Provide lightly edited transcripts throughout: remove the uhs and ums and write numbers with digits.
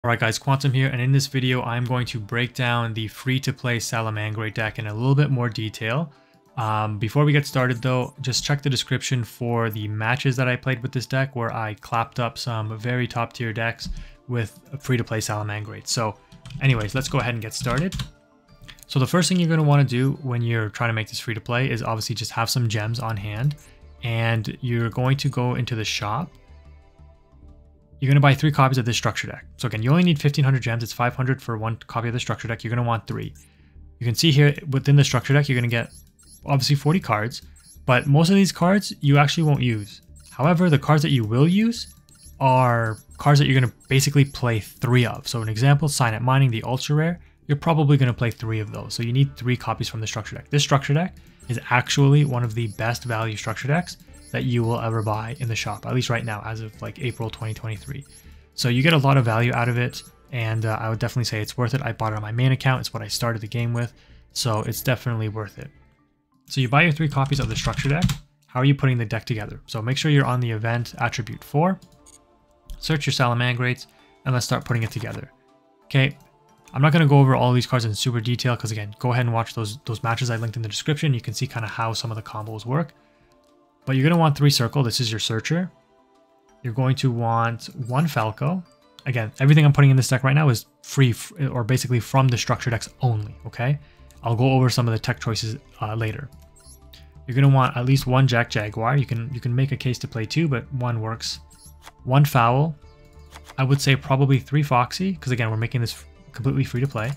Alright guys, Quantum here, and in this video I'm going to break down the free-to-play SALAMANGREAT deck in a little bit more detail. Before we get started though, just check the description for the matches that I played with this deck where I clapped up some very top tier decks with a free-to-play SALAMANGREAT. So anyways, let's go ahead and get started. So the first thing you're going to want to do when you're trying to make this free-to-play is obviously just have some gems on hand, and you're going to go into the shop. You're going to buy 3 copies of this structure deck. So again, you only need 1500 gems. It's 500 for 1 copy of the structure deck. You're going to want 3. You can see here within the structure deck, you're going to get obviously 40 cards, but most of these cards you actually won't use. However, the cards that you will use are cards that you're going to basically play 3 of. So an example, Signet Mining, the ultra rare, you're probably going to play 3 of those. So you need 3 copies from the structure deck. This structure deck is actually one of the best value structure decks that you will ever buy in the shop, at least right now, as of like April 2023. So you get a lot of value out of it, and I would definitely say it's worth it. I bought it on my main account. It's what I started the game with, so it's definitely worth it. So you buy your 3 copies of the structure deck. How are you putting the deck together? So make sure you're on the event attribute 4, search your SALAMANGREATs, and let's start putting it together. Okay, I'm not going to go over all these cards in super detail because again, go ahead and watch those matches I linked in the description. You can see kind of how some of the combos work. But you're going to want 3 circle. This is your searcher. You're going to want 1 Falco. Again, everything I'm putting in this deck right now is free, or basically from the structure decks only, okay? I'll go over some of the tech choices later. You're going to want at least 1 Jack Jaguar. You can make a case to play 2, but 1 works. 1 Fowl. I would say probably 3 Foxy, because again, we're making this completely free to play.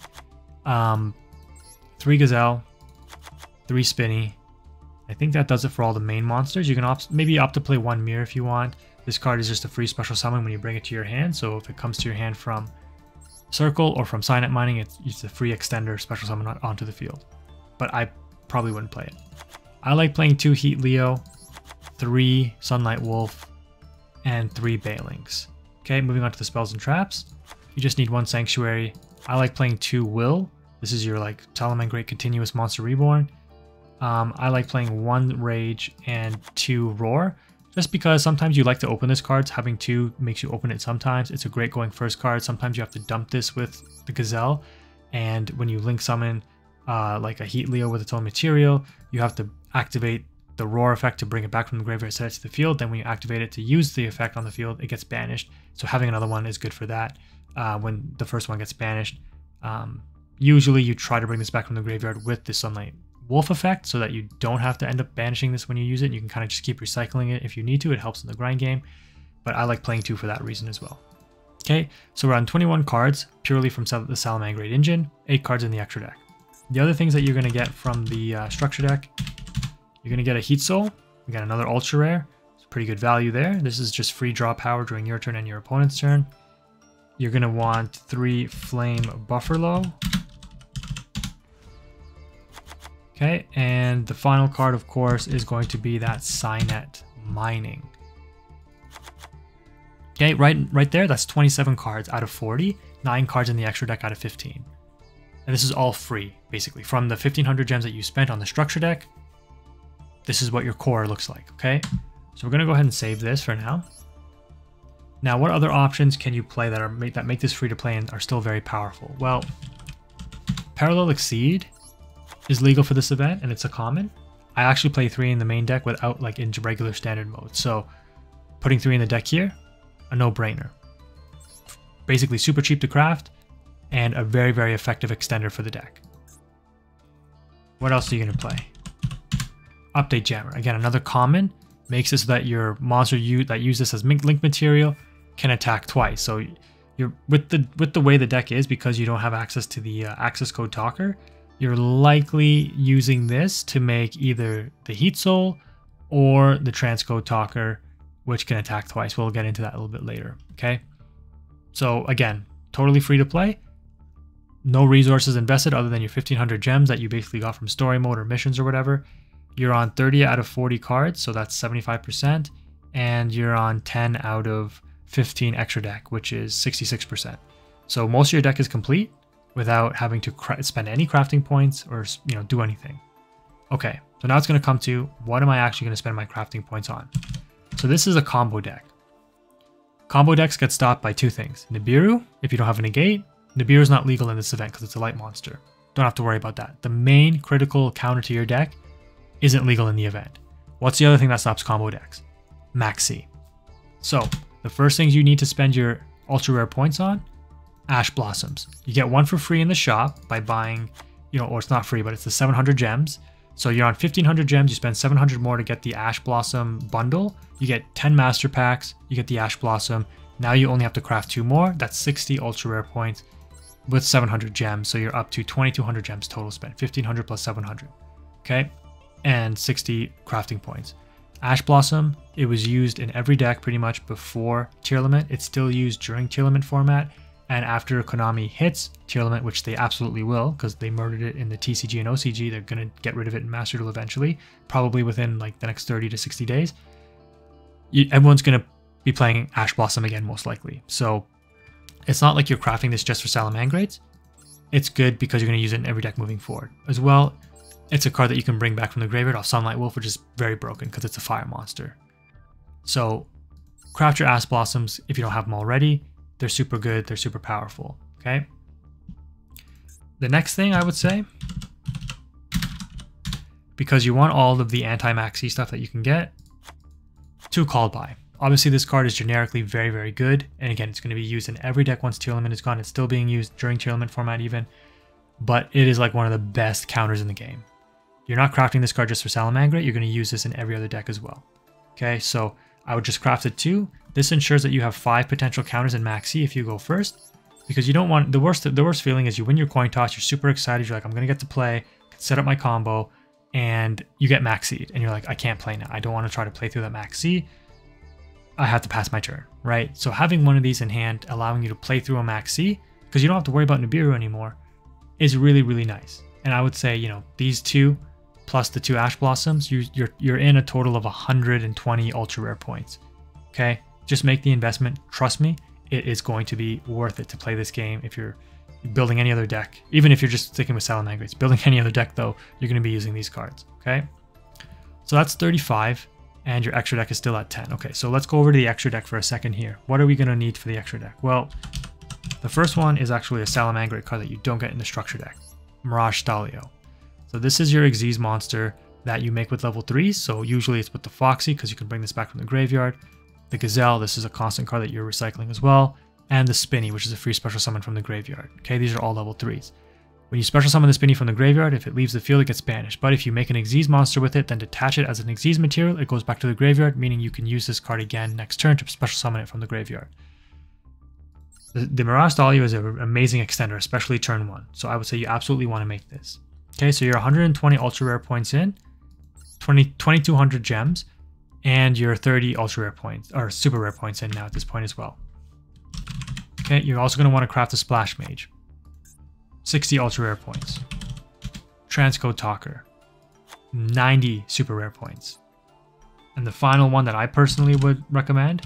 3 Gazelle. 3 Spinny. I think that does it for all the main monsters. You can maybe opt to play 1 Mirror if you want. This card is just a free special summon when you bring it to your hand. So if it comes to your hand from Circle or from Signet Mining, it's a free extender special summon onto the field. But I probably wouldn't play it. I like playing 2 Heat Leo, 3 Sunlight Wolf, and 3 Bailings. Okay, moving on to the spells and traps. You just need 1 Sanctuary. I like playing 2 Will. This is your like SALAMANGREAT continuous monster reborn. I like playing 1 Rage and 2 Roar, just because sometimes you like to open this card. Having 2 makes you open it sometimes. It's a great going first card. Sometimes you have to dump this with the Gazelle, and when you link summon like a Heat Leo with its own material, you have to activate the Roar effect to bring it back from the graveyard, set it to the field. Then when you activate it to use the effect on the field, it gets banished. So having another one is good for that when the first one gets banished. Usually you try to bring this back from the graveyard with the Sunlight Wolf effect so that you don't have to end up banishing this when you use it. You can kind of just keep recycling it if you need to. It helps in the grind game, but I like playing 2 for that reason as well. Okay, so we're on 21 cards purely from the SALAMANGREAT engine, 8 cards in the extra deck. The other things that you're going to get from the structure deck, you're going to get a Heat Soul, again another ultra rare. It's pretty good value there. This is just free draw power during your turn and your opponent's turn. You're going to want 3 Flame Buffalo. Okay, and the final card, of course, is going to be that Signet Mining. Okay, right there, that's 27 cards out of 40, 9 cards in the extra deck out of 15. And this is all free, basically. From the 1500 gems that you spent on the structure deck, this is what your core looks like, okay? So we're going to go ahead and save this for now. Now, what other options can you play that make this free to play and are still very powerful? Well, Parallel Exceed is legal for this event, and it's a common. I actually play 3 in the main deck without like in regular standard mode, so putting 3 in the deck here, a no-brainer. Basically super cheap to craft and a very, very effective extender for the deck. What else are you going to play? Update Jammer, again another common, makes it so that your monster that use this as link material can attack twice. So you're with the way the deck is, because you don't have access to the access code talker, you're likely using this to make either the Heat Soul or the Transcode Talker, which can attack twice. We'll get into that a little bit later, okay? So again, totally free to play. No resources invested other than your 1500 gems that you basically got from story mode or missions or whatever. You're on 30 out of 40 cards, so that's 75%. And you're on 10 out of 15 extra deck, which is 66%. So most of your deck is complete without having to spend any crafting points or do anything. Okay, so now it's going to come to what am I actually going to spend my crafting points on? So this is a combo deck. Combo decks get stopped by two things. Nibiru, if you don't have a negate, Nibiru is not legal in this event because it's a light monster. Don't have to worry about that. The main critical counter to your deck isn't legal in the event. What's the other thing that stops combo decks? Maxi. So the first things you need to spend your ultra rare points on, Ash Blossoms. You get one for free in the shop by buying, or it's not free, but it's the 700 gems. So you're on 1500 gems, you spend 700 more to get the Ash Blossom bundle. You get 10 master packs, you get the Ash Blossom. Now you only have to craft 2 more. That's 60 ultra rare points with 700 gems. So you're up to 2200 gems total spent, 1500 plus 700. Okay. And 60 crafting points. Ash Blossom, it was used in every deck pretty much before tier limit. It's still used during tier limit format. And after Konami hits tier limit, which they absolutely will, because they murdered it in the TCG and OCG, they're going to get rid of it in Master Duel eventually, probably within like the next 30 to 60 days. Everyone's going to be playing Ash Blossom again, most likely. So it's not like you're crafting this just for Salamangrates. It's good because you're going to use it in every deck moving forward. As well, it's a card that you can bring back from the graveyard off Sunlight Wolf, which is very broken because it's a fire monster. So craft your Ash Blossoms if you don't have them already. They're super good. They're super powerful. Okay. The next thing I would say, because you want all of the anti-maxi stuff that you can get, 2 Called By. Obviously, this card is generically very, very good. And again, it's going to be used in every deck once tier limit is gone. It's still being used during tier limit format even. But it is like one of the best counters in the game. You're not crafting this card just for Salamangreat. You're going to use this in every other deck as well. Okay, so I would just craft it 2. This ensures that you have 5 potential counters in Maxi if you go first. Because you don't want... The worst feeling is you win your coin toss, you're super excited, you're like, I'm going to get to play, set up my combo, and you get Maxi'd. And you're like, I can't play now. I don't want to try to play through that Maxi. I have to pass my turn, right? So having one of these in hand, allowing you to play through a Maxi, because you don't have to worry about Nibiru anymore, is really, really nice. And I would say, these 2 plus the 2 Ash Blossoms, you're in a total of 120 ultra rare points. Okay? Just make the investment. Trust me, it is going to be worth it to play this game if you're building any other deck. Even if you're just sticking with Salamangreats. Building any other deck though, you're going to be using these cards. Okay? So that's 35. And your extra deck is still at 10. Okay, so let's go over to the extra deck for a second here. What are we going to need for the extra deck? Well, the first one is actually a Salamangreat card that you don't get in the structure deck. Mirage Stalio. So this is your Xyz monster that you make with level 3s. So usually it's with the Foxy because you can bring this back from the graveyard. The Gazelle, this is a constant card that you're recycling as well. And the Spinny, which is a free special summon from the graveyard. Okay, these are all level 3s. When you special summon the Spinny from the graveyard, if it leaves the field, it gets banished. But if you make an Xyz monster with it, then detach it as an Xyz material, it goes back to the graveyard, meaning you can use this card again next turn to special summon it from the graveyard. The Mirage Stalio is an amazing extender, especially turn 1. So I would say you absolutely want to make this. Okay, so you're 120 ultra rare points in, 2200 gems, and your 30 ultra rare points, or super rare points in now at this point as well. Okay, you're also going to want to craft a Splash Mage. 60 ultra rare points. Transcode Talker. 90 super rare points. And the final one that I personally would recommend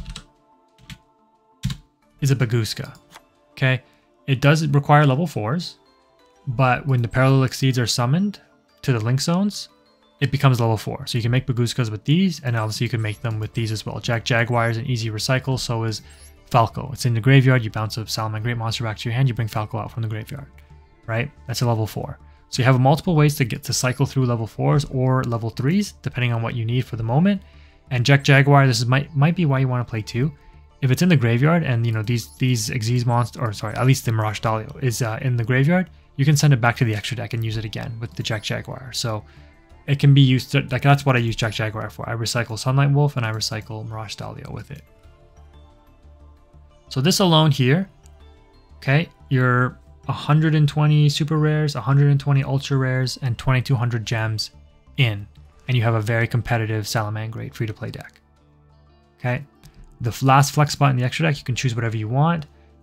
is a Baguska. Okay, it does require level 4s, but when the Parallel Exceeds are summoned to the Link Zones, it becomes level 4. So you can make Baguskas with these, and obviously you can make them with these as well. Jaguar is an easy recycle, so is Falco. It's in the graveyard, you bounce a Salamangreat monster back to your hand, you bring Falco out from the graveyard. Right? That's a level 4. So you have multiple ways to get to cycle through level 4s or level 3s, depending on what you need for the moment. And Jaguar, this is might be why you want to play 2. If it's in the graveyard and these Xyz monster, or sorry, at least the Mirage Stalio is in the graveyard, you can send it back to the extra deck and use it again with the Jaguar. So it can be used to, like, that's what I use Jaguar for. I recycle Sunlight Wolf and I recycle Mirage Stalio with it. So this alone here, okay, you're 120 super rares, 120 ultra rares, and 2200 gems in, and you have a very competitive Salamangreat free-to-play deck. Okay, the last flex spot in the extra deck, you can choose whatever you want.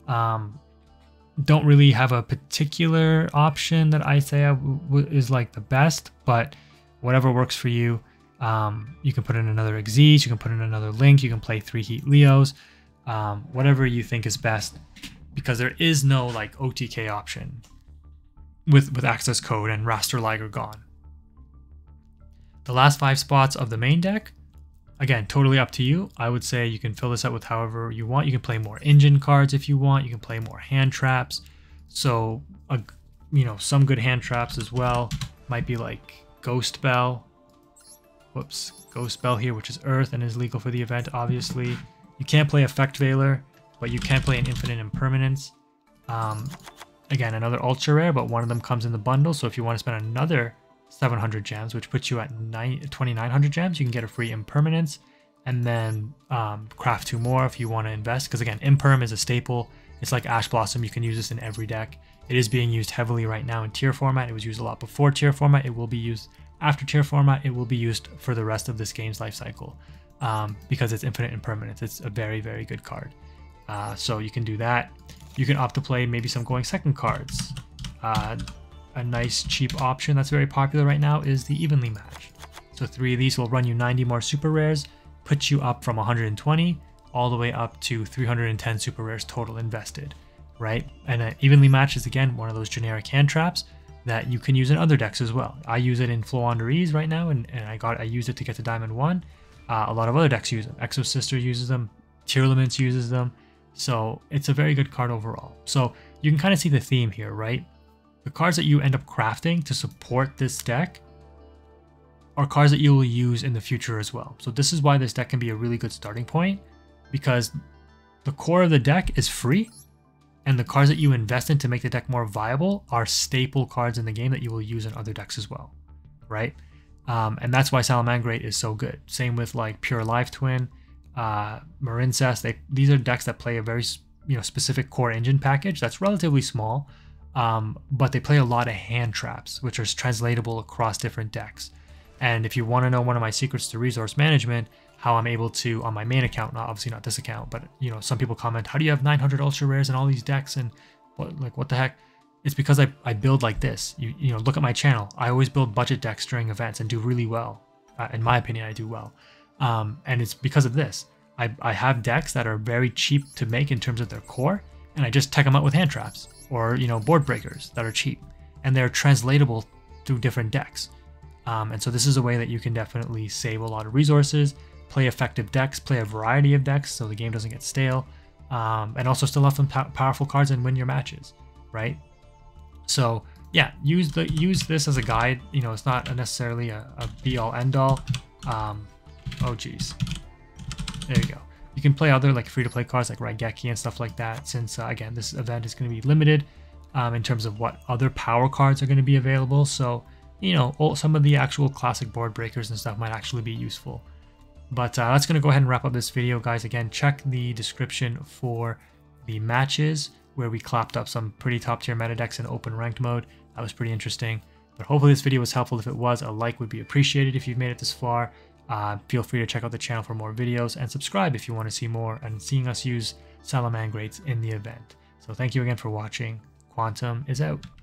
Don't really have a particular option that I say is like the best, but whatever works for you. You can put in another Xyz, you can put in another Link, you can play 3 Heat Leos, whatever you think is best. Because there is no like OTK option with access code and Raster Liger gone. The last 5 spots of the main deck again, totally up to you. I would say you can fill this out with however you want. You can play more engine cards if you want. You can play more hand traps. So, some good hand traps as well might be like Ghost Bell. Whoops, Ghost Bell here, which is Earth and is legal for the event, obviously. You can't play Effect Veiler, but you can play an Infinite Impermanence. Again, another ultra rare, but one of them comes in the bundle. So if you want to spend another 700 gems, which puts you at 2,900 gems, you can get a free Impermanence, and then craft 2 more if you want to invest. Because again, Imperm is a staple. It's like Ash Blossom. You can use this in every deck. It is being used heavily right now in tier format. It was used a lot before tier format. It will be used after tier format. It will be used for the rest of this game's life cycle because it's Infinite Impermanence. It's a very, very good card. So you can do that. You can opt to play maybe some going second cards. A nice cheap option that's very popular right now is the Evenly Match. So 3 of these will run you 90 more super rares, put you up from 120 all the way up to 310 super rares total invested, right? And an Evenly Match is again one of those generic hand traps that you can use in other decks as well. I use it in Flow Under Ease right now, and I used it to get to Diamond 1. A lot of other decks use them. Exo Sister uses them, Tearlaments uses them. So it's a very good card overall. So you can kind of see the theme here, right? The cards that you end up crafting to support this deck are cards that you will use in the future as well. So this is why this deck can be a really good starting point, because the core of the deck is free, and the cards that you invest in to make the deck more viable are staple cards in the game that you will use in other decks as well, right? And that's why Salamangreat is so good. Same with like Pure Life Twin, Marincess. These are decks that play a very specific core engine package that's relatively small, but they play a lot of hand traps, which are translatable across different decks. And if you want to know one of my secrets to resource management, how I'm able to, on my main account, obviously not this account, but some people comment, how do you have 900 ultra rares and all these decks, and what the heck? It's because I build like this. You look at my channel. I always build budget decks during events and do really well. In my opinion, I do well. And it's because of this. I have decks that are very cheap to make in terms of their core, and I just tech them out with hand traps or board breakers that are cheap, and they're translatable through different decks. And so this is a way that you can definitely save a lot of resources, play effective decks, play a variety of decks so the game doesn't get stale, and also still have some powerful cards and win your matches, right? So yeah, use this as a guide. It's not necessarily a be-all end-all. Oh geez, there you go. You can play other like free-to-play cards like Raigeki and stuff like that, since again, this event is going to be limited in terms of what other power cards are going to be available. So some of the actual classic board breakers and stuff might actually be useful. But that's going to go ahead and wrap up this video, guys. Again, check the description for the matches where we clapped up some pretty top tier meta decks in open ranked mode. That was pretty interesting. But hopefully this video was helpful. If it was, a like would be appreciated if you've made it this far. Feel free to check out the channel for more videos, and subscribe if you want to see more and seeing us use Salamangreats in the event. So thank you again for watching. Quantum is out.